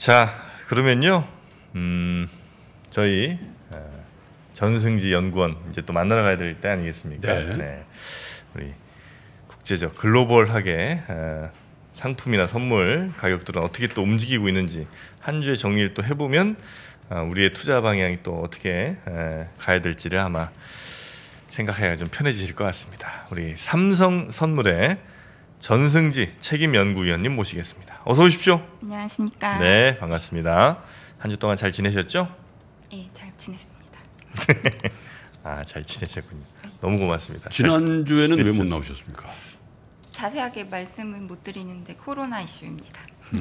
자, 그러면요, 저희 전승지 연구원 이제 또 만나러 가야 될 때 아니겠습니까? 네. 네. 우리 국제적 글로벌하게 상품이나 선물 가격들은 어떻게 또 움직이고 있는지 한 주의 정리를 또 해보면 우리의 투자 방향이 또 어떻게 가야 될지를 아마 생각하기가 좀 편해지실 것 같습니다. 우리 삼성선물의 전승지 책임연구위원님 모시겠습니다. 어서 오십시오. 안녕하십니까. 네, 반갑습니다. 한 주 동안 잘 지내셨죠? 네, 잘 지냈습니다. 아, 잘 지내셨군요. 너무 고맙습니다. 지난주에는 왜 못 나오셨습니까? 자세하게 말씀은 못 드리는데 코로나 이슈입니다.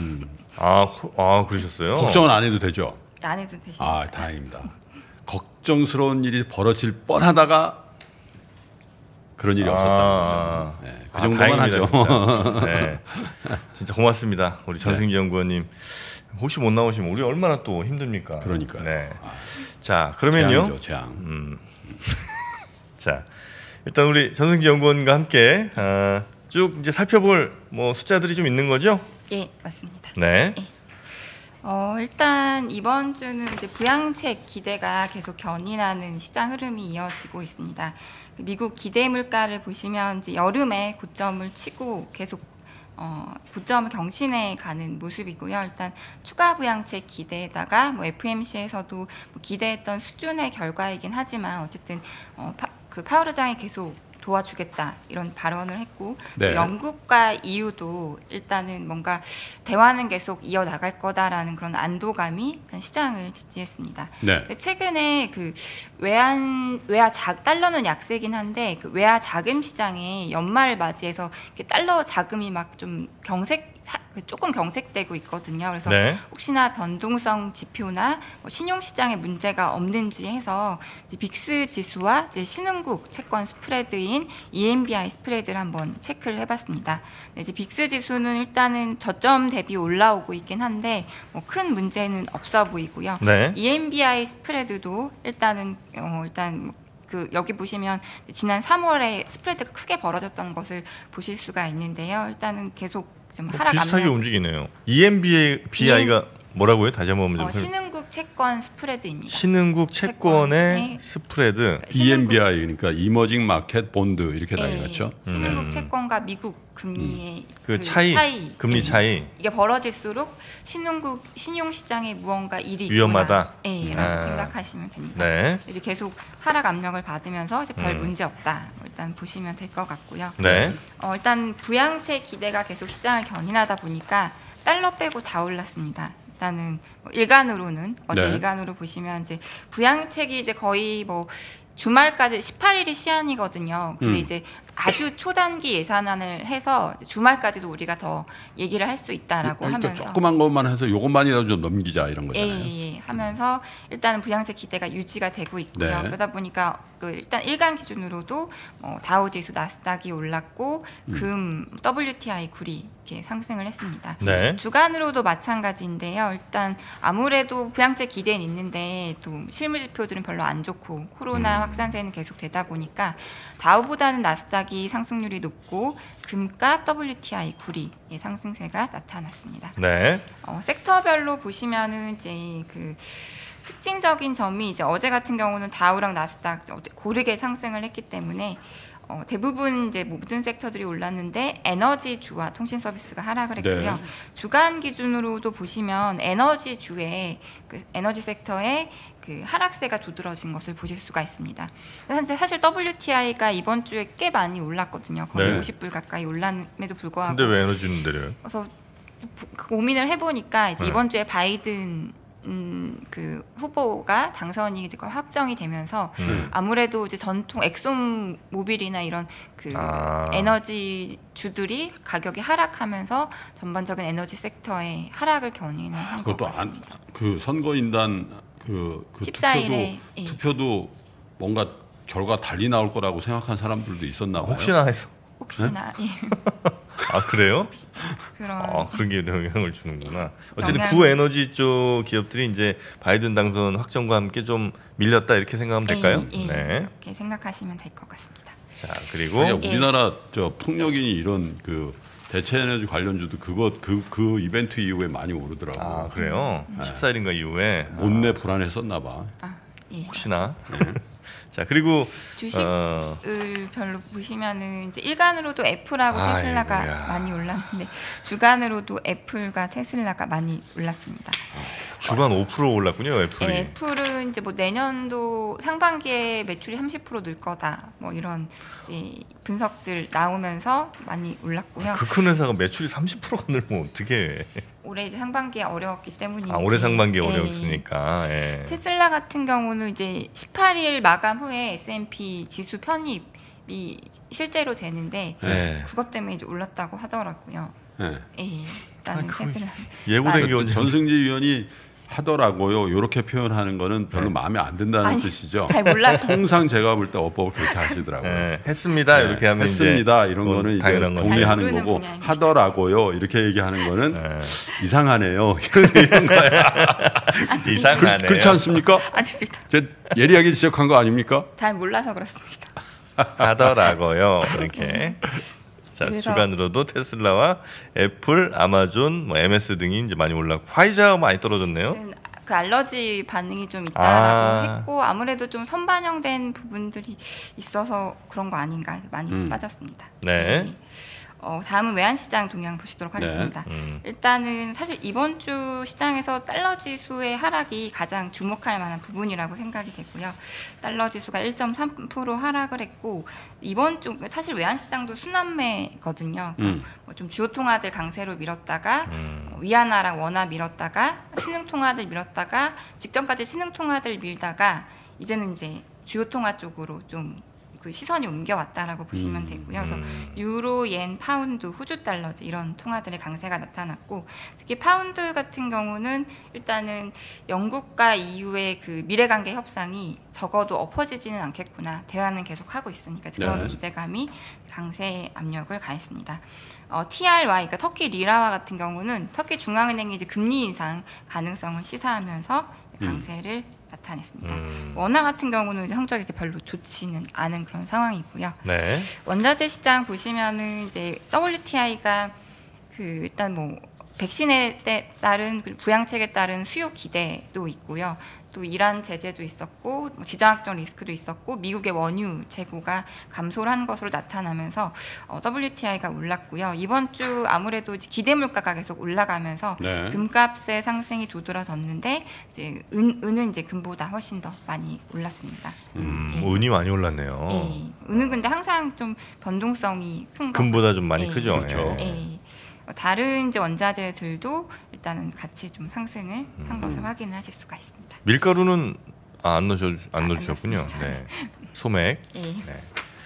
그러셨어요? 걱정은 안 해도 되죠? 안 해도 되십니다. 아, 다행입니다. 걱정스러운 일이 벌어질 뻔하다가 그런 일이 없었다는 거죠. 네, 그 정도만 하죠. 네. 진짜 고맙습니다. 우리 전승기 연구원님. 혹시 못 나오시면 우리 얼마나 또 힘듭니까? 그러니까요. 네. 자, 그러면요. 재앙이죠, 자, 일단 우리 전승기 연구원과 함께 쭉 이제 살펴볼 뭐 숫자들이 좀 있는 거죠? 예, 맞습니다. 네. 예. 일단 이번 주는 이제 부양책 기대가 계속 견인하는 시장 흐름이 이어지고 있습니다. 미국 기대 물가를 보시면 이제 여름에 고점을 치고 계속 고점을 경신해 가는 모습이고요. 일단 추가 부양책 기대에다가 뭐 FMC에서도 뭐 기대했던 수준의 결과이긴 하지만 어쨌든 파월 의장이 계속 도와주겠다 이런 발언을 했고 네. 영국과 EU도 일단은 뭔가 대화는 계속 이어나갈 거다라는 그런 안도감이 시장을 지지했습니다. 네. 최근에 그 달러는 약세긴 한데 그 외화 자금 시장에 연말을 맞이해서 달러 자금이 막 좀 조금 경색되고 있거든요. 그래서 네. 혹시나 변동성 지표나 신용시장에 문제가 없는지 해서 이제 빅스 지수와 이제 신흥국 채권 스프레드인 EMBI 스프레드를 한번 체크를 해봤습니다. 이제 빅스 지수는 일단은 저점 대비 올라오고 있긴 한데 큰 문제는 없어 보이고요. 네. EMBI 스프레드도 일단 여기 보시면 지난 3월에 스프레드가 크게 벌어졌던 것을 보실 수가 있는데요. 일단은 계속 좀 하락 비슷하게 움직이네요. EMBI가 뭐라고요? 다시 한번 좀 신흥국 채권 스프레드입니다. 신흥국 채권의 스프레드. 그러니까 EMBI 그러니까 이머징 마켓 본드 이렇게 나뉘었죠. 신흥국 채권과 미국 금리의 그 차이, 금리 차이. 이게 벌어질수록 신흥국 신용시장에 무언가 일이 위험하다. 라고 생각하시면 됩니다. 네. 이제 계속 하락 압력을 받으면서 이제 별 문제 없다. 일단 보시면 될 것 같고요. 네. 일단 부양책 기대가 계속 시장을 견인하다 보니까 달러 빼고 다 올랐습니다. 일단은 일간으로는 어제 네. 일간으로 보시면 이제 부양책이 이제 거의 뭐 주말까지 18일이 시한이거든요. 근데 이제 아주 초단기 예산안을 해서 주말까지도 우리가 더 얘기를 할 수 있다라고 그러니까 하면서 조그만 것만 해서 요것만이라도 좀 넘기자 이런 거잖아요. 하면서 일단은 부양책 기대가 유지가 되고 있고요. 네. 그러다 보니까 일단 일간 기준으로도 다우지수, 나스닥이 올랐고 금, WTI, 구리 이렇게 상승을 했습니다. 네. 주간으로도 마찬가지인데요. 일단 아무래도 부양책 기대는 있는데 또 실물 지표들은 별로 안 좋고 코로나 확산세는 계속 되다 보니까 다우보다는 나스닥이 상승률이 높고 금값, WTI, 구리의 상승세가 나타났습니다. 네. 섹터별로 보시면은 이제 그 특징적인 점이 이제 어제 같은 경우는 다우랑 나스닥 고르게 상승을 했기 때문에 대부분 이제 모든 섹터들이 올랐는데 에너지주와 통신 서비스가 하락을 했고요. 네. 주간 기준으로도 보시면 에너지주의 에너지 섹터에 그 하락세가 두드러진 것을 보실 수가 있습니다. 사실 WTI가 이번 주에 꽤 많이 올랐거든요. 거의 네. 50불 가까이 올랐음에도 불구하고. 근데 왜 에너지는 내려요? 그래서 고민을 해보니까 이제 네. 이번 주에 바이든 그 후보가 당선이 이제 확정이 되면서 아무래도 이제 전통 엑손 모빌이나 이런 그 에너지 주들이 가격이 하락하면서 전반적인 에너지 섹터의 하락을 견인을 한 것 같습니다. 그 선거인단 그 14일에 투표도 뭔가 결과 달리 나올 거라고 생각한 사람들도 있었나 봐요. 혹시나 해서. 혹시나 예. 아, 그래요? 그런 게 영향을 주는구나. 어쨌든 구에너지 쪽 기업들이 이제 바이든 당선 확정과 함께 좀 밀렸다 이렇게 생각하면 될까요? 네. 이렇게 생각하시면 될 것 같습니다. 자, 그리고 우리나라 저 풍력이 이런 그 대체에너지 관련주도 그 이벤트 이후에 많이 오르더라고. 아 그래요? 14일인가 이후에 못내 불안했었나 봐. 예. 혹시나. 자 그리고 주식을 별로 보시면은 이제 일간으로도 애플하고 테슬라가 아이고야. 많이 올랐는데 주간으로도 애플과 테슬라가 많이 올랐습니다. 주간 5% 올랐군요, 애플이. 예, 애플은 이제 뭐 내년도 상반기에 매출이 30% 늘 거다. 뭐 이런 이제 분석들 나오면서 많이 올랐고요. 그 큰 회사가 매출이 30%가 늘면 어떻게 해? 올해 이제 상반기에 어려웠기 때문인지. 올해 상반기에 예. 어려웠으니까. 예. 테슬라 같은 경우는 이제 18일 마감 후에 S&P 지수 편입이 실제로 되는데 네. 그것 때문에 이제 올랐다고 하더라고요. 네. 예, 나는 테슬라. 예고된 게 언제? 전승지 위원이 하더라고요. 이렇게 표현하는 거는 별로 마음에 안 든다는 아니, 뜻이죠. 잘 몰라서. 통상 제가 볼 때 어법을 그렇게 하시더라고요. 예, 했습니다. 네, 이렇게 하면 했습니다. 이제 이런 뭐 거는 이제 당연한 거죠. 잘 동의하는 모르는 거고 분야입니다. 하더라고요. 이렇게 얘기하는 거는 네. 이상하네요. 이런 거야. 이상하네요. 그렇지 않습니까? 아닙니다. 제 예리하게 지적한 거 아닙니까? 잘 몰라서 그렇습니다. 하더라고요. 이렇게. 자 그래서- 주간으로도 테슬라와 애플, 아마존, 뭐 MS 등이 이제 많이 올랐고 화이자가 많이 떨어졌네요. 그 알러지 반응이 좀 있다라고 아. 했고 아무래도 좀 선반영된 부분들이 있어서 그런 거 아닌가 많이 빠졌습니다. 네. 다음은 외환시장 동향 보시도록 하겠습니다. 일단은 사실 이번 주 시장에서 달러 지수의 하락이 가장 주목할 만한 부분이라고 생각이 되고요. 달러 지수가 1.3% 하락을 했고 이번 주 사실 외환시장도 순환매거든요. 뭐좀 주요 통화들 강세로 밀었다가 위안화랑 원화 밀었다가 신흥 통화들 밀었다가 직전까지 신흥 통화들 밀다가 이제는 이제 주요 통화 쪽으로 좀 그 시선이 옮겨왔다라고 보시면 되고요. 그래서 유로, yen, 파운드, 호주 달러즈 이런 통화들의 강세가 나타났고 특히 파운드 같은 경우는 일단은 영국과 EU의 그 미래관계 협상이 적어도 엎어지지는 않겠구나. 대화는 계속 하고 있으니까 그런 네. 기대감이 강세 압력을 가했습니다. TRY, 그러니까 터키 리라와 같은 경우는 터키 중앙은행이 이제 금리 인상 가능성을 시사하면서 강세를 나타냈습니다. 원화 같은 경우는 이제 성적이 이렇게 별로 좋지는 않은 그런 상황이고요. 네. 원자재 시장 보시면은 이제 WTI가 그 일단 뭐 백신에 따른 부양책에 따른 수요 기대도 있고요. 또 이란 제재도 있었고 뭐 지정학적 리스크도 있었고 미국의 원유 재고가 감소를 한 것으로 나타나면서 WTI가 올랐고요. 이번 주 아무래도 기대 물가가 계속 올라가면서 네. 금값의 상승이 도드라졌는데 이제 은은 이제 금보다 훨씬 더 많이 올랐습니다. 운이 많이 올랐네요. 예, 은은 근데 항상 좀 변동성이 큰 거. 금보다 좀 많이 크죠. 그렇죠. 예. 다른 이제 원자재들도 일단은 같이 좀 상승을 한 것을 확인을 하실 수가 있습니다. 밀가루는 안 넣으셨군요. 넣었습니다. 네. 소맥. 예. 네.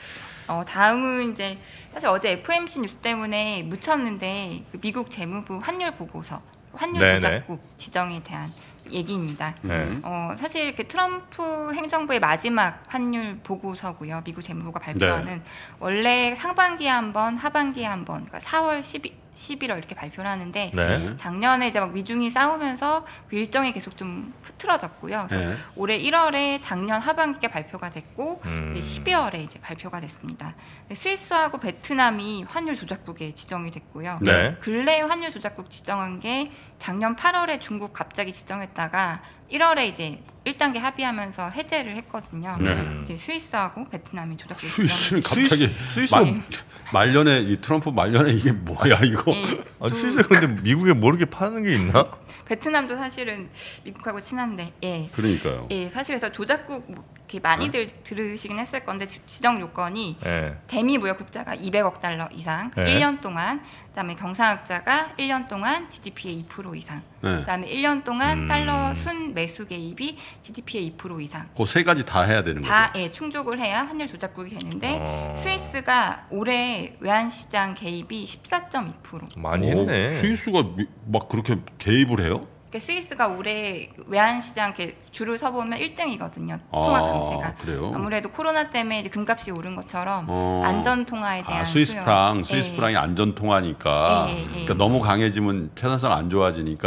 다음은 이제 사실 어제 FOMC 뉴스 때문에 묻혔는데 그 미국 재무부 환율 보고서, 환율 네네. 조작국 지정에 대한 얘기입니다. 네. 사실 그 트럼프 행정부의 마지막 환율 보고서고요. 미국 재무부가 발표하는 원래 상반기에 한 번, 하반기에 한 번, 그러니까 4월, 11월 이렇게 발표를 하는데 네. 작년에 이제 막 미중이 싸우면서 그 일정이 계속 좀 흐트러졌고요. 그래서 네. 올해 1월에 작년 하반기에 발표가 됐고 이제 12월에 이제 발표가 됐습니다. 스위스하고 베트남이 환율 조작국에 지정이 됐고요. 네. 근래 환율 조작국 지정한 게 작년 8월에 중국 갑자기 지정했다가 1월에 이제 1단계 합의하면서 해제를 했거든요. 네. 이제 스위스하고 베트남이 조작국 스위스는 지정. 갑자기 스위스가- 말년에 이 트럼프 말년에 이게 뭐야 이거? 예, 아, 스위스 근데 미국에 모르게 파는 게 있나? 베트남도 사실은 미국하고 친한데, 예. 그러니까요. 예, 사실 그래서 조작국 뭐 이렇게 많이들 들으시긴 했을 건데 지정 요건이 네. 대미 무역 국자가 200억 달러 이상, 네. 1년 동안, 그다음에 경상학자가 1년 동안 GDP의 2% 이상, 네. 그다음에 1년 동안 달러 순 매수 개입이 GDP의 2% 이상. 그 세 가지 다 해야 되는 거죠. 다 예, 충족을 해야 환율 조작국이 되는데 스위스가 올해 외환시장 개입이 14.2%. 많이 했네. 스위스가 막 그렇게 개입을 해요? 그러니까 스위스가 올해 외환시장 이렇게 줄을 서보면 1등이거든요. 통화 강세가. 그래요? 아무래도 코로나 때문에 이제 금값이 오른 것처럼 어. 안전 통화에 대한 스위스 수요. 프랑, 예. 스위스 프랑이 안전 통화니까 예, 예. 그러니까 너무 강해지면 채산성 안 좋아지니까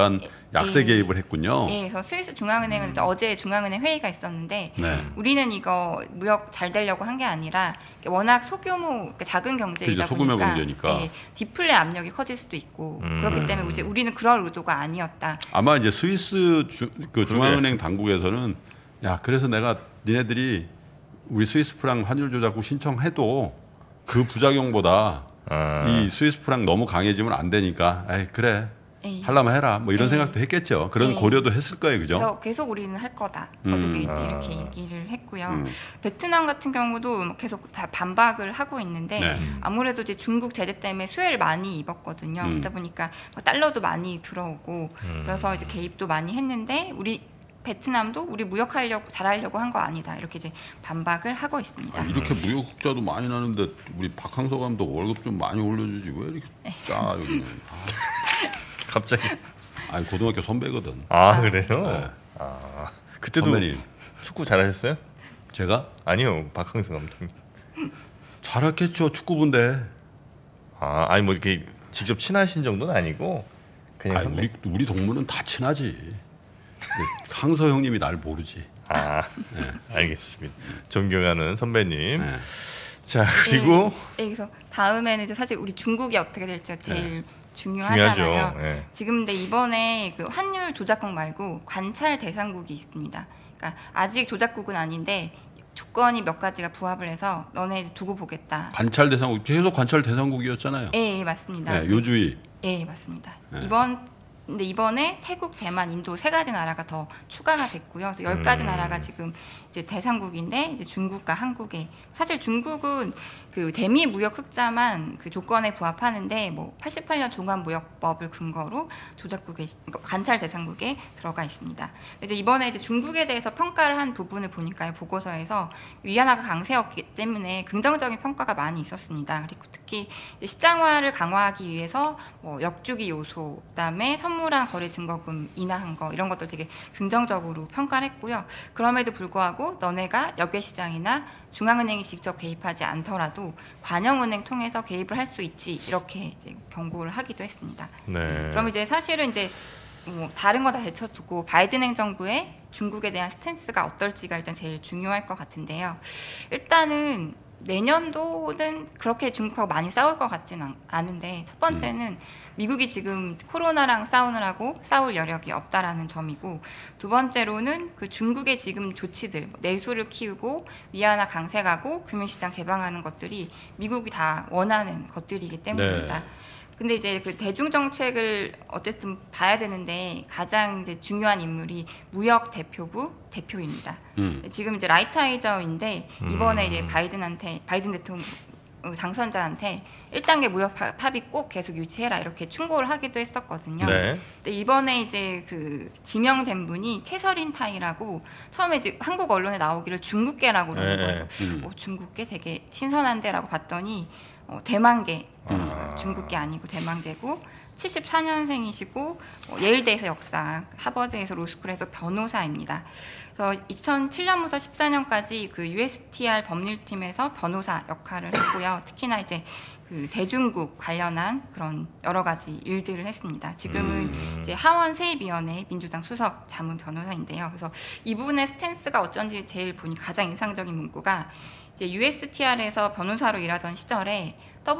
약세 예. 개입을 했군요. 예, 그래서 스위스 중앙은행은 이제 어제 중앙은행 회의가 있었는데 네. 우리는 이거 무역 잘 되려고 한 게 아니라 워낙 소규모 그러니까 작은 경제이다 그렇죠. 소규모 보니까 경제니까. 예, 디플레 압력이 커질 수도 있고 그렇기 때문에 이제 우리는 그럴 의도가 아니었다. 아마 이제 스위스 중앙은행 당국에서는 야 그래서 내가 니네들이 우리 스위스 프랑 환율 조작국 신청해도 그 부작용보다 이 스위스 프랑 너무 강해지면 안 되니까 에이 그래 예. 하려면 해라 뭐 이런 예. 생각도 했겠죠. 그런 예. 고려도 했을 거예요, 그죠? 그래서 계속 우리는 할 거다. 어저께 이제 이렇게 얘기를 했고요. 베트남 같은 경우도 계속 반박을 하고 있는데 네. 아무래도 이제 중국 제재 때문에 수혜를 많이 입었거든요. 그러다 보니까 달러도 많이 들어오고 그래서 이제 개입도 많이 했는데 우리 베트남도 우리 무역하려고 잘하려고 한 거 아니다. 이렇게 이제 반박을 하고 있습니다. 이렇게 무역 흑자도 많이 나는데 우리 박항서 감독 월급 좀 많이 올려주지 왜 이렇게 짜 여기는? 갑자기. 아니 고등학교 선배거든. 그래요? 네. 그때도 선배님. 축구 잘하셨어요? 제가 아니요, 박항서 감독님. 잘했겠죠 축구부인데. 아니 뭐 이렇게 직접 친하신 정도는 아니고 그냥 아니, 선배. 우리 동무는 다 친하지. 항서 형님이 날 모르지. 알겠습니다. 존경하는 선배님. 네. 자 그리고 예, 그래서 다음에는 이제 사실 우리 중국이 어떻게 될지가 제일 중요하잖아요. 중요하죠. 예. 지금 근데 이번에 그 환율 조작국 말고 관찰 대상국이 있습니다. 그러니까 아직 조작국은 아닌데 조건이 몇 가지가 부합을 해서 너네 이제 두고 보겠다. 관찰 대상국 계속 관찰 대상국이었잖아요. 예, 맞습니다. 네, 요주의. 예, 맞습니다. 네. 근데 이번에 태국, 대만, 인도 세 가지 나라가 더 추가가 됐고요. 그래서 10가지 나라가 지금 이제 대상국인데 이제 중국과 한국에 사실 중국은 그 대미 무역 흑자만 그 조건에 부합하는데 뭐 88년 종합무역법을 근거로 조작국에 관찰 대상국에 들어가 있습니다. 이제 이번에 이제 중국에 대해서 평가를 한 부분을 보니까요 보고서에서 위안화가 강세였기 때문에 긍정적인 평가가 많이 있었습니다. 그리고 특히 이제 시장화를 강화하기 위해서 뭐 역주기 요소, 그다음에 선물한 거래 증거금 인하한 거 이런 것들 되게 긍정적으로 평가를 했고요. 그럼에도 불구하고 너네가 역외시장이나 중앙은행이 직접 개입하지 않더라도 관영은행 통해서 개입을 할 수 있지 이렇게 이제 경고를 하기도 했습니다. 네. 그럼 이제 사실은 이제 뭐 다른 거 다 제쳐두고 바이든 행정부의 중국에 대한 스탠스가 어떨지가 일단 제일 중요할 것 같은데요. 일단은 내년도는 그렇게 중국하고 많이 싸울 것 같지는 않은데 첫 번째는 미국이 지금 코로나랑 싸우느라고 싸울 여력이 없다라는 점이고 두 번째로는 그 중국의 지금 조치들 내수를 키우고 위안화 강세 가고 금융시장 개방하는 것들이 미국이 다 원하는 것들이기 때문입니다. 네. 근데 이제 그 대중 정책을 어쨌든 봐야 되는데 가장 이제 중요한 인물이 무역 대표부 대표입니다. 지금 이제 라이트하이저인데 이번에 이제 바이든 대통령 당선자한테 1단계 무역 합의 꼭 계속 유지해라 이렇게 충고를 하기도 했었거든요. 네. 근데 이번에 이제 그 지명된 분이 캐서린 타이라고 처음에 이제 한국 언론에 나오기를 중국계라고 그러는 거예요. 중국계 되게 신선한데라고 봤더니 대만계라는 거예요. 중국계 아니고 대만계고 74년생이시고 예일대에서 역사, 하버드에서 로스쿨에서 변호사입니다. 그래서 2007년부터 14년까지 그 USTR 법률팀에서 변호사 역할을 했고요. 특히나 이제 그 대중국 관련한 그런 여러 가지 일들을 했습니다. 지금은 이제 하원 세입위원회 민주당 수석 자문 변호사인데요. 그래서 이분의 스탠스가 어쩐지 제일 보니 가장 인상적인 문구가 이제 USTR에서 변호사로 일하던 시절에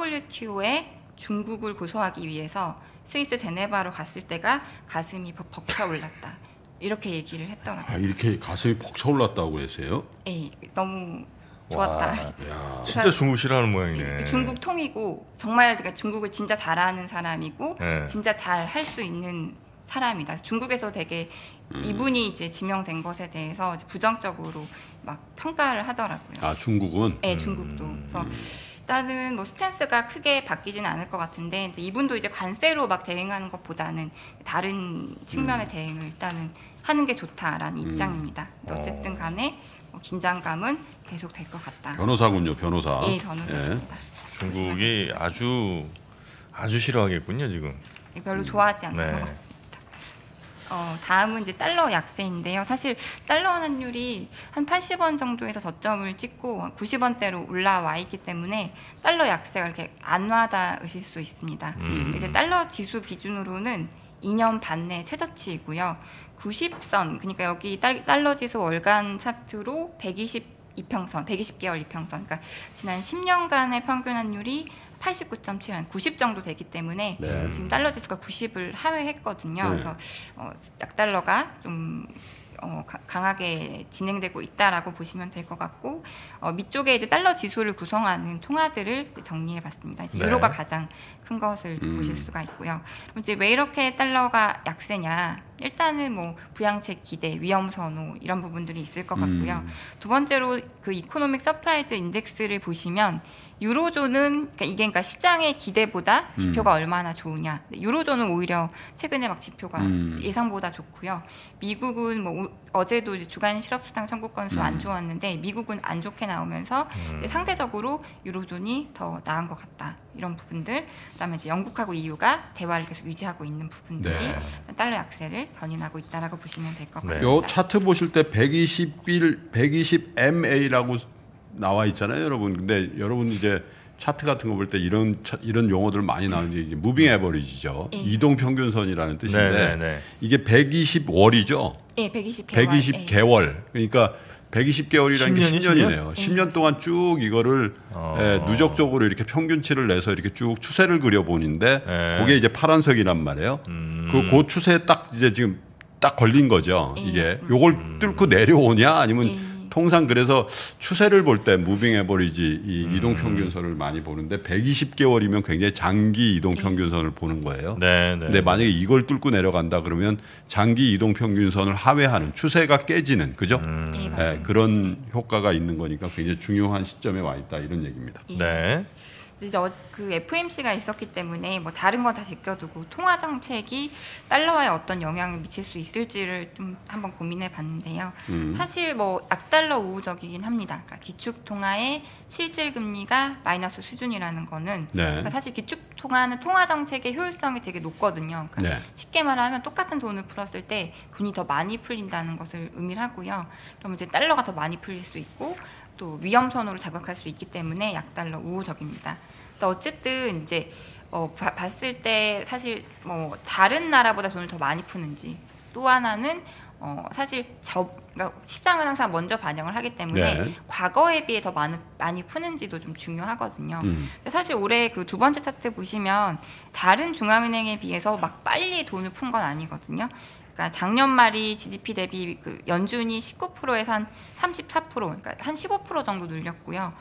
WTO에 중국을 고소하기 위해서 스위스 제네바로 갔을 때가 가슴이 벅차올랐다. 이렇게 얘기를 했더라고요. 이렇게 가슴이 벅차올랐다고 그랬어요? 예, 너무 좋았다. 야. 진짜 중국 싫어하는 모양이네. 중국 통이고 정말 제가 중국을 진짜 잘하는 사람이고 네. 진짜 잘 할 수 있는 사람이다. 중국에서 되게 이분이 이제 지명된 것에 대해서 부정적으로 막 평가를 하더라고요. 중국은? 네, 중국도. 그래서 일단은 뭐 스탠스가 크게 바뀌지는 않을 것 같은데 근데 이분도 이제 관세로 막 대응하는 것보다는 다른 측면의 대응을 일단은 하는 게 좋다라는 입장입니다. 근데 어쨌든 간에 긴장감은 계속 될 것 같다. 변호사군요, 변호사. 예, 변호사십니다. 중국이 아주 싫어하겠군요 지금. 별로 좋아하지 않는 네. 것 같습니다. 다음은 이제 달러 약세인데요. 사실 달러 환율이 한 80원 정도에서 저점을 찍고 90원대로 올라와 있기 때문에 달러 약세가 이렇게 안 와닿으실 수 있습니다. 이제 달러 지수 기준으로는 2년 반 내 최저치이고요. 90선, 그러니까 여기 달러 지수 월간 차트로 120이평선, 120개월 이평선, 그러니까 지난 10년간의 평균 환율이 89.7, 90 정도 되기 때문에 네. 지금 달러 지수가 90을 하회했거든요. 그래서 약달러가 좀 강하게 진행되고 있다라고 보시면 될 것 같고, 밑쪽에 이제 달러 지수를 구성하는 통화들을 정리해봤습니다. 이제 유로가 가장 큰 것을 보실 수가 있고요. 그럼 이제 왜 이렇게 달러가 약세냐? 일단은 뭐 부양책 기대, 위험 선호 이런 부분들이 있을 것 같고요. 두 번째로 그 이코노믹 서프라이즈 인덱스를 보시면 유로존은 그러니까 시장의 기대보다 지표가 얼마나 좋으냐. 유로존은 오히려 최근에 막 지표가 예상보다 좋고요. 미국은 뭐 어제도 이제 주간 실업수당 청구 건수 안 좋았는데 미국은 안 좋게 나오면서 이제 상대적으로 유로존이 더 나은 것 같다. 이런 부분들. 그다음에 이제 영국하고 EU가 대화를 계속 유지하고 있는 부분들이 달러 약세를 견인하고 있다라고 보시면 될 것 같습니다. 요 차트 보실 때 120 MA라고 나와 있잖아요, 여러분. 근데 여러분 이제 차트 같은 거 볼 때 이런 용어들 많이 나오는데 이제 무빙 에버리지죠. 이동 평균선이라는 뜻인데 이게 120월이죠. 예, 120개월. 120개월. 그러니까 120개월이라는 게 10년이네요. 10년 동안 쭉 이거를 누적적으로 이렇게 평균치를 내서 이렇게 쭉 추세를 그려보는데 그게 이제 파란색이란 말이에요. 그 추세에 딱 이제 지금 딱 걸린 거죠. 이게 요걸 뚫고 내려오냐 아니면 통상 그래서 추세를 볼 때 무빙 에버리지 이 이동 평균선을 많이 보는데 120개월이면 굉장히 장기 이동 평균선을 보는 거예요. 근데 만약에 이걸 뚫고 내려간다 그러면 장기 이동 평균선을 하회하는 추세가 깨지는 그죠? 그런 효과가 있는 거니까 굉장히 중요한 시점에 와 있다 이런 얘기입니다. 네. 이제 그 FOMC가 있었기 때문에 뭐 다른 거 다 제껴두고 통화 정책이 달러에 어떤 영향을 미칠 수 있을지를 좀 한번 고민해 봤는데요. 사실 뭐 약달러 우호적이긴 합니다. 그러니까 기축 통화의 실질 금리가 마이너스 수준이라는 거는 그러니까 사실 기축 통화는 통화 정책의 효율성이 되게 높거든요. 그러니까 쉽게 말하면 똑같은 돈을 풀었을 때 돈이 더 많이 풀린다는 것을 의미를 하고요. 그럼 이제 달러가 더 많이 풀릴 수 있고 또 위험 선호를 자극할 수 있기 때문에 약달러 우호적입니다. 어쨌든 이제 봤을 때 사실 뭐 다른 나라보다 돈을 더 많이 푸는지 또 하나는 사실 그러니까 시장은 항상 먼저 반영을 하기 때문에 과거에 비해 더 많이 푸는지도 좀 중요하거든요. 근데 사실 올해 그 두 번째 차트 보시면 다른 중앙은행에 비해서 막 빨리 돈을 푼 건 아니거든요. 그러니까 작년 말이 GDP 대비 그 연준이 19%에서 한 34%, 그러니까 한 15% 정도 늘렸고요.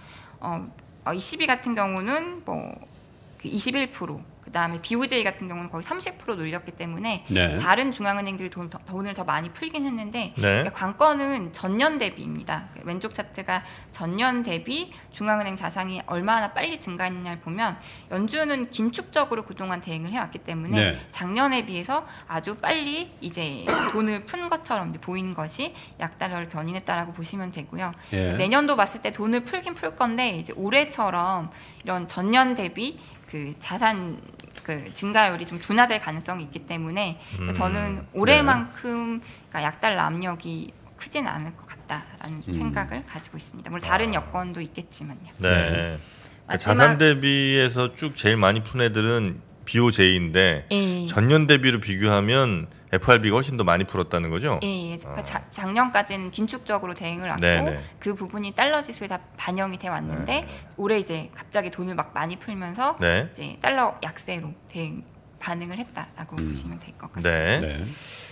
ECB 같은 경우는 뭐 그 21%, 그 다음에 BOJ 같은 경우는 거의 30% 늘렸기 때문에 다른 중앙은행들이 돈을 더 많이 풀긴 했는데 그러니까 관건은 전년 대비입니다. 왼쪽 차트가 전년 대비 중앙은행 자산이 얼마나 빨리 증가했냐를 보면 연준은 긴축적으로 그동안 대응을 해왔기 때문에 작년에 비해서 아주 빨리 이제 돈을 푼 것처럼 이제 보인 것이 약달러를 견인했다라고 보시면 되고요. 내년도 봤을 때 돈을 풀긴 풀 건데 이제 올해처럼 이런 전년 대비 그 자산 그 증가율이 좀 둔화될 가능성이 있기 때문에 저는 올해만큼 그러니까 약달러 압력이 크진 않을 것 같다라는 좀 생각을 가지고 있습니다. 물론 다른 여건도 있겠지만요. 그러니까 자산 대비에서 쭉 제일 많이 푼 애들은 BOJ인데 전년 대비로 비교하면 FRB가 훨씬 더 많이 풀었다는 거죠? 그러니까 작년까지는 긴축적으로 대응을 하고 그 부분이 달러 지수에 다 반영이 돼 왔는데 올해 이제 갑자기 돈을 막 많이 풀면서 이제 달러 약세로 반응을 했다라고 보시면 될 것 같습니다.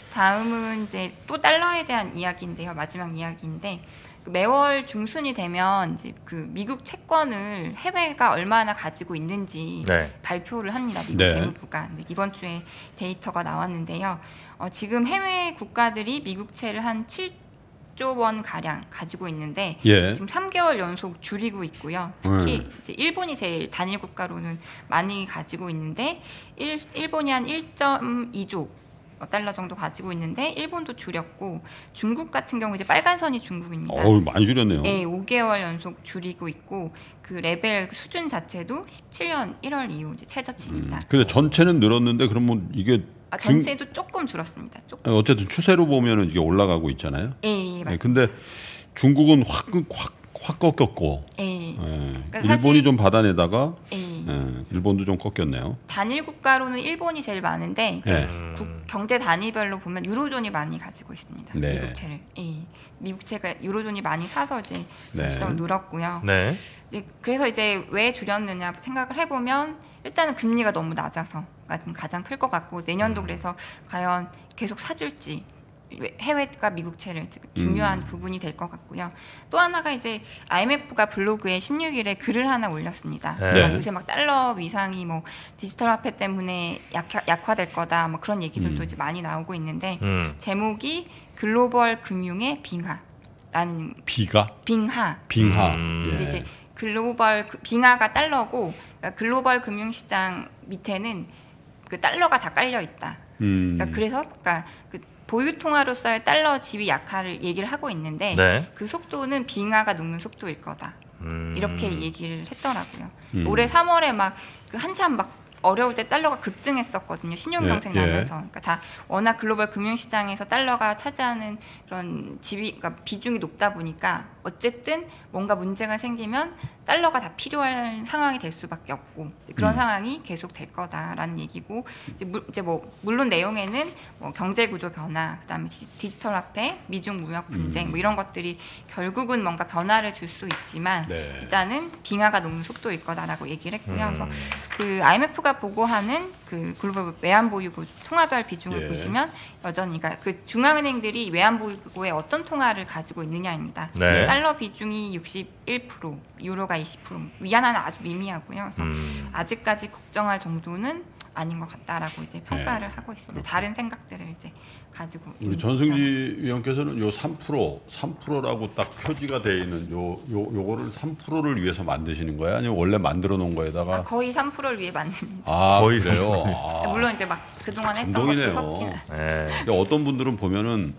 다음은 이제 또 달러에 대한 이야기인데요. 마지막 이야기인데 매월 중순이 되면 이제 그 미국 채권을 해외가 얼마나 가지고 있는지 발표를 합니다. 미국 재무부가. 근데 이번 주에 데이터가 나왔는데요. 지금 해외 국가들이 미국채를 한 7조 원 가량 가지고 있는데 지금 3개월 연속 줄이고 있고요. 특히 이제 일본이 제일 단일 국가로는 많이 가지고 있는데 일본이 한 1.2조 달러 정도 가지고 있는데 일본도 줄였고 중국 같은 경우 이제 빨간 선이 중국입니다. 많이 줄였네요. 5개월 연속 줄이고 있고 그 레벨 수준 자체도 17년 1월 이후 이제 최저치입니다. 근데 전체는 늘었는데 그러면 이게 전체도 조금 줄었습니다. 조금. 어쨌든 추세로 보면은 이게 올라가고 있잖아요. 맞습니다. 근데 중국은 확 꺾였고, 그러니까 일본이 좀 받아내다가 일본도 좀 꺾였네요. 단일 국가로는 일본이 제일 많은데 네. 경제 단위별로 보면 유로존이 많이 가지고 있습니다. 네. 미국채를. 미국채가 유로존이 많이 사서 이제 네. 시장을 늘었고요. 네. 그래서 이제 왜 줄였느냐 생각을 해보면 일단은 금리가 너무 낮아서가 좀 가장 클 것 같고 내년도 그래서 과연 계속 사줄지 해외가 미국채를 중요한 부분이 될 것 같고요. 또 하나가 이제 IMF가 블로그에 16일에 글을 하나 올렸습니다. 네. 요새 막 달러 위상이 뭐 디지털 화폐 때문에 약화될 거다 뭐 그런 얘기들도 이제 많이 나오고 있는데 제목이 글로벌 금융의 빙하라는 빙하. 근데 이제 글로벌 빙하가 달러고 그러니까 글로벌 금융시장 밑에는 그 달러가 다 깔려 있다. 그러니까 그 보유 통화로서의 달러 지위 약화를 얘기를 하고 있는데 네. 그 속도는 빙하가 녹는 속도일 거다. 이렇게 얘기를 했더라고요. 올해 3월에 막 그 한참 막 어려울 때 달러가 급등했었거든요. 신용경색 나면서. 그러니까 다 워낙 글로벌 금융시장에서 달러가 차지하는 그런 그러니까 비중이 높다 보니까 어쨌든 뭔가 문제가 생기면 달러가 다 필요한 상황이 될 수밖에 없고 그런 상황이 계속 될 거다라는 얘기고 이제 뭐 물론 내용에는 뭐 경제 구조 변화, 그다음에 디지털 화폐, 미중 무역 분쟁 뭐 이런 것들이 결국은 뭔가 변화를 줄 수 있지만 네. 일단은 빙하가 녹는 속도일 거다라고 얘기를 했고요. 그래서 그 IMF가 보고하는 그 글로벌 외환보유고 통화별 비중을 보시면 여전히 그러니까 그 중앙은행들이 외환보유고에 어떤 통화를 가지고 있느냐입니다. 네. 달러 비중이 61%, 유로가 20%, 위안화는 아주 미미하고요. 그래서 아직까지 걱정할 정도는 아닌 것 같다라고 이제 평가를 하고 있습니다. 다른 생각들을 이제 가지고 우리 전승기 위원께서는 요 3%라고 딱 표지가 돼 있는 요거를 3%를 위해서 만드시는 거예요? 아니면 원래 만들어 놓은 거에다가 거의 3%를 위해 만듭니다. 거의 그래요. 물론 이제 막 그동안 했던 것도 감동이네요. 섞이는. 네. 어떤 분들은 보면은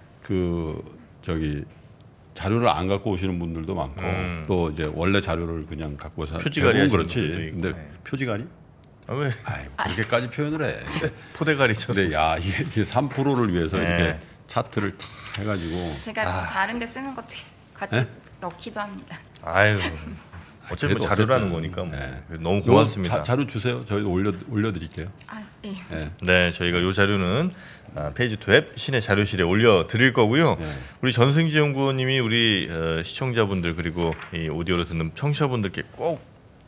그 저기 자료를 안 갖고 오시는 분들도 많고 또 이제 원래 자료를 그냥 갖고 오서 표지가리 하시는 그렇지. 분들도 있고. 근데 네. 표지가리? 왜 그렇게까지 표현을 해. 포대가리처럼. 근데 야 이게 3%를 위해서 네. 이렇게 차트를 탁 해가지고 제가 또 다른 데 쓰는 것도 같이 넣기도 합니다. 아유. 어차피 뭐 그래도 자료라는 어쨌든, 거니까 뭐. 네. 너무 고맙습니다. 자료 주세요. 저희도 올려드릴게요. 네. 네. 네, 저희가 이 자료는 페이지 2앱 시내 자료실에 올려드릴 거고요. 네. 우리 전승지 연구원님이 우리 시청자분들 그리고 이 오디오로 듣는 청취자분들께 꼭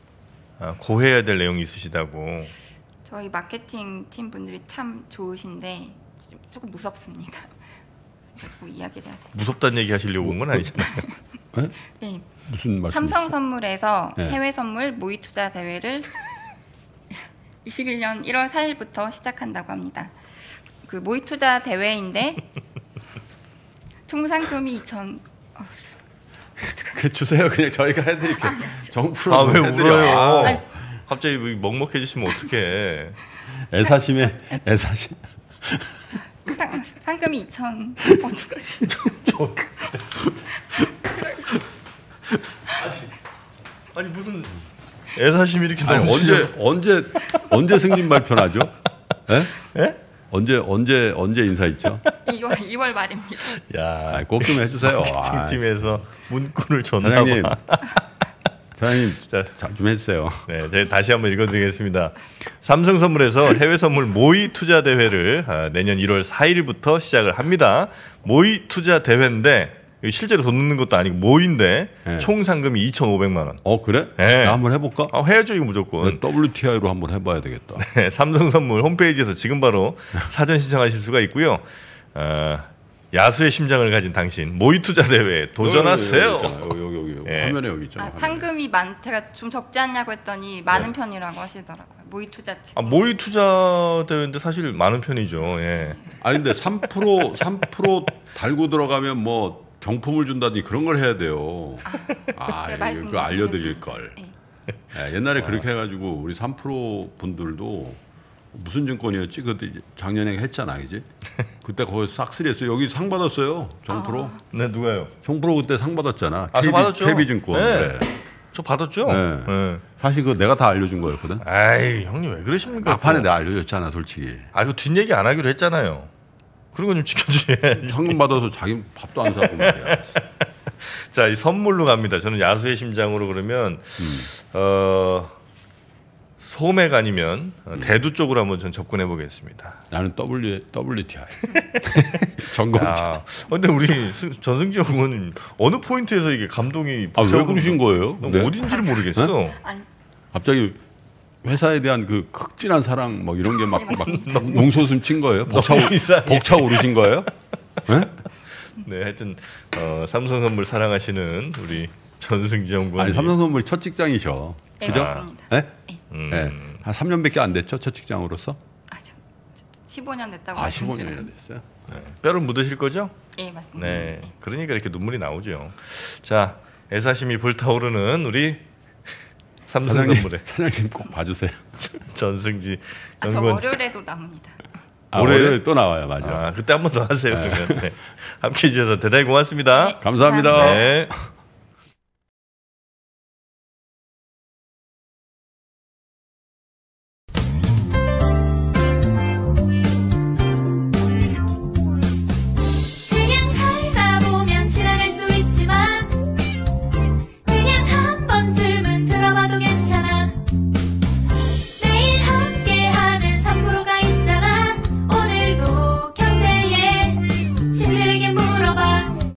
고해야 될 내용이 있으시다고. 저희 마케팅 팀 분들이 참 좋으신데 조금 무섭습니다. 뭐 이야기를 해야 돼. 무섭다는 얘기 하시려고 온 건 아니잖아요. 네? 네. 무슨 말씀이시죠? 삼성선물에서 네. 해외 선물 모의 투자 대회를 21년 1월 4일부터 시작한다고 합니다. 그 모의 투자 대회인데 총 상금이 2천. 그 주세요. 그냥 저희가 해드릴게요. 정프로 아, 왜 해드려. 울어요? 아, 갑자기 먹먹해지시면 어떡해. 애사심에 애사심. 상금이 2천. 아니 무슨 애사심이 이렇게 아니, 언제 승진 발표나죠? 예? 언제 인사 있죠? 2월 말입니다. 야, 꼭 좀 해주세요. 마케팅팀에서 문구를 줬나 사장님, 봐. 사장님, 자, 좀 해주세요. 네, 제가 다시 한번 읽어드리겠습니다. 삼성선물에서 해외 선물 모의 투자 대회를 내년 1월 4일부터 시작을 합니다. 모의 투자 대회인데 실제로 돈 넣는 것도 아니고 모의인데 네. 총 상금이 2,500만 원. 그래? 네. 나 한번 해볼까? 해야죠 이거 무조건. WTI로 한번 해봐야 되겠다. 네, 삼성선물 홈페이지에서 지금 바로 사전 신청하실 수가 있고요. 야수의 심장을 가진 당신 모의 투자 대회에 도전하세요. 여기 네. 화면에 여기 있잖아. 상금이 제가 좀 적지 않냐고 했더니 많은 편이라고 하시더라고요. 모의 투자 치고. 모의 투자 대회인데 사실 많은 편이죠. 예. 아니 근데 3% 달고 들어가면 뭐 경품을 준다든지 그런 걸 해야 돼요. 제가 그거 알려드릴 걸. 네. 네, 옛날에 그렇게 해가지고 우리 3% 분들도 무슨 증권이었지? 그때 작년에 했잖아, 그지? 그때 거기 싹쓸이했어요. 여기 상 받았어요, 정프로. 네, 누가요? 정프로 그때 상 받았잖아. 저 받았죠. KB증권. 네. 그래. 저 받았죠. 네. 네. 사실 그거 내가 다 알려준 거였거든. 아이 형님 왜 그러십니까? 막판에 내가 알려줬잖아, 솔직히. 그 뒷얘기 안 하기로 했잖아요. 그런 거 좀 지켜주셔야지. 상금 받아서 자기 밥도 안 사고 말이야. 자, 이 선물로 갑니다. 저는 야수의 심장으로 그러면 소맥 아니면 대두 쪽으로 한번 전 접근해 보겠습니다. 나는 WTI. 정건장. 근데 우리 전승지 의원은 어느 포인트에서 이게 감동이 왜 그러신 거예요? 네? 어딘지를 모르겠어. 아니, 갑자기 회사에 대한 그 극진한 사랑 뭐 이런 게 막 용솟음 친 거예요? 벅차 오르신 거예요? 네? 네, 하여튼 삼성선물 사랑하시는 우리 전승지 연구원. 아니 삼성선물이 첫 직장이셔. 네, 그죠? 맞습니다. 네? 네. 네. 한 3년밖에 안 됐죠 첫 직장으로서? 15년 됐다고. 15년이나 됐어요. 네. 뼈를 묻으실 거죠? 네, 맞습니다. 네. 네. 그러니까 이렇게 눈물이 나오죠. 자, 애사심이 불타오르는 우리 삼성선물의 사장님 꼭 봐주세요. 전승지 저 연구원. 월요일에도 남습니다. 월요일 또 나와요, 맞아. 그때 한 번 더 하세요. 그러면. 네. 함께해 주셔서 대단히 고맙습니다. 네, 감사합니다. 네.